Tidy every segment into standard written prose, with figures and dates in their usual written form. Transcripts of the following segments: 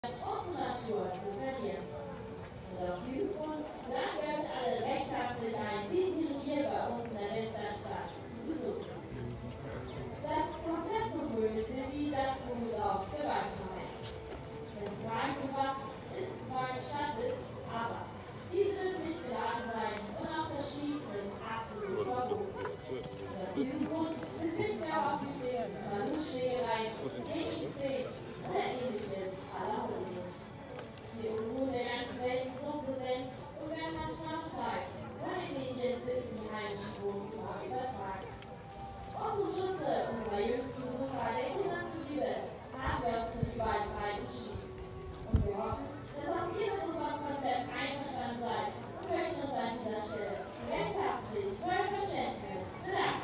unsere Natur zu verlieren. Und aus diesem Grund laden wir euch alle recht herzlich ein, diesen hier bei uns in der Westernstadt zu besuchen. Das Konzeptmodul sind die das Wohnraum für Waldmoment. Das Wagengebracht ist zwar gestattet, aber diese dürfen nicht geladen sein und auch das Schießen ist absolut verboten. Und aus diesem Grund verzichten wir auch auf die üblichen Salutschlägereien, Technik-Szenen oder ähnliches aller Hochmut. Die Unruhen der ganzen Welt sind so präsent und werden manchmal frei, von den Medien bis in die heimischen Wohnzimmer übertragen. Und zum Schutze unserer jüngsten Besucher der Kinder zuliebe haben wir uns für die beiden frei entschieden. Und wir hoffen, dass auch ihr mit unserem Konzept einverstanden seid und möchten uns an dieser Stelle recht herzlich für euer Verständnis bedanken.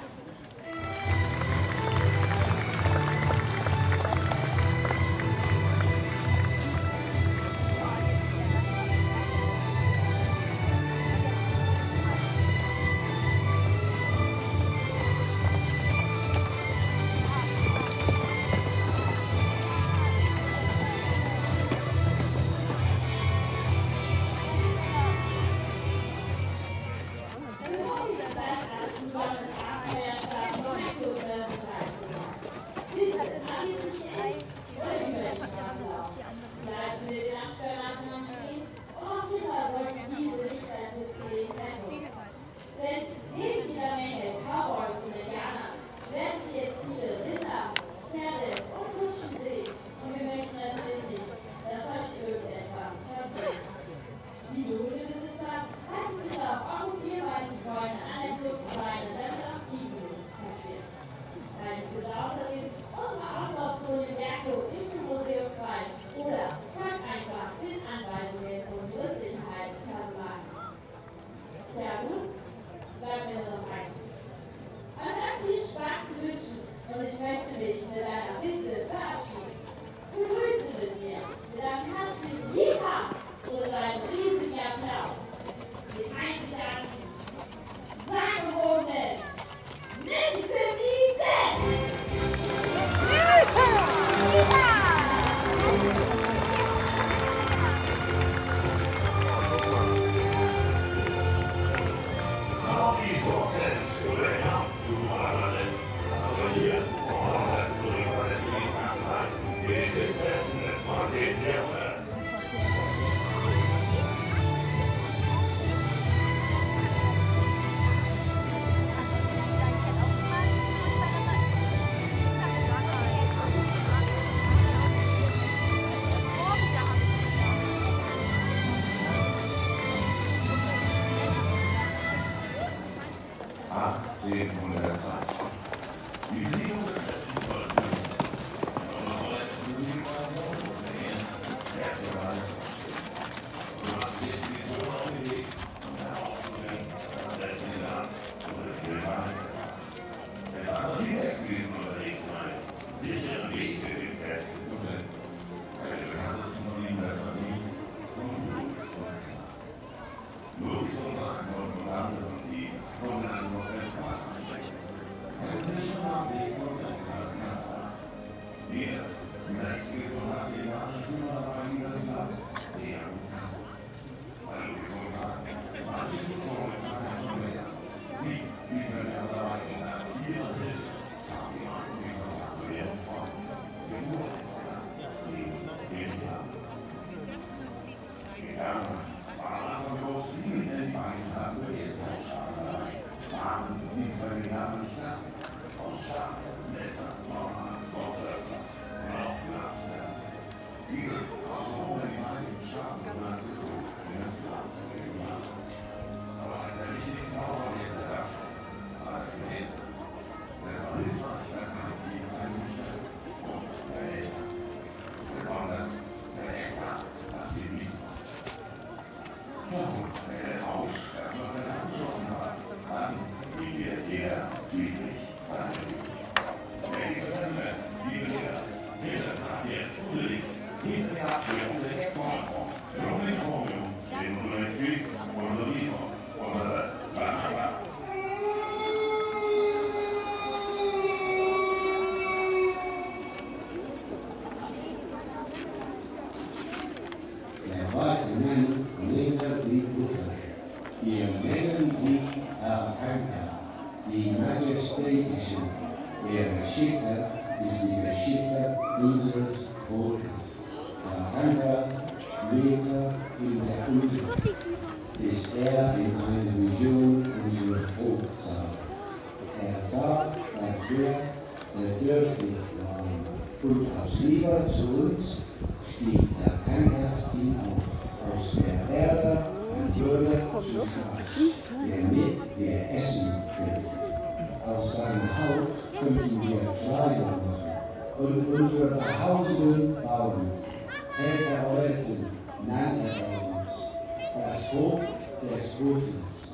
weiße Mann nehmen sie Buffel. Wir nennen sie Altanka, die majestätischen. Der Geschichte ist die Geschichte unseres Volkes. Altanka lebte in der Unruhe, bis er in eine Vision unseres Volkes sah. Er sah, dass wir bedürftig waren, und aus Liebe zu uns stieg der Tanker hinauf, aus der Erde ein Bürger zu schaffen, damit wir essen könnten. Aus seinem Haut könnten wir Kleider machen und unsere Behausungen bauen. Eltern nannte er uns, das Volk des Friedens.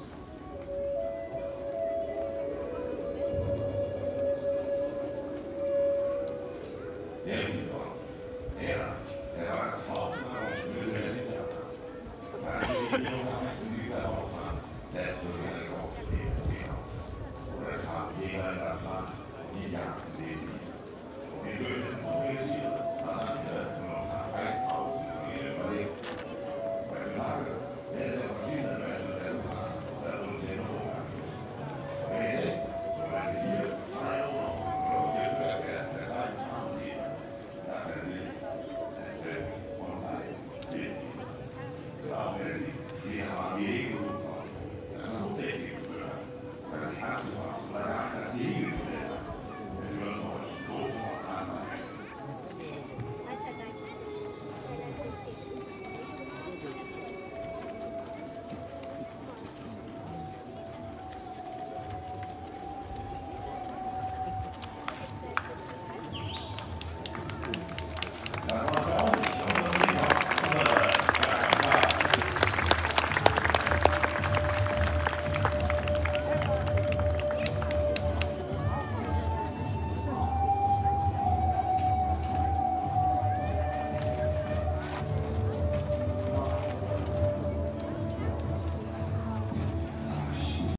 Der war das Hauptmann aus Müller. Dieser Aufwand, letzte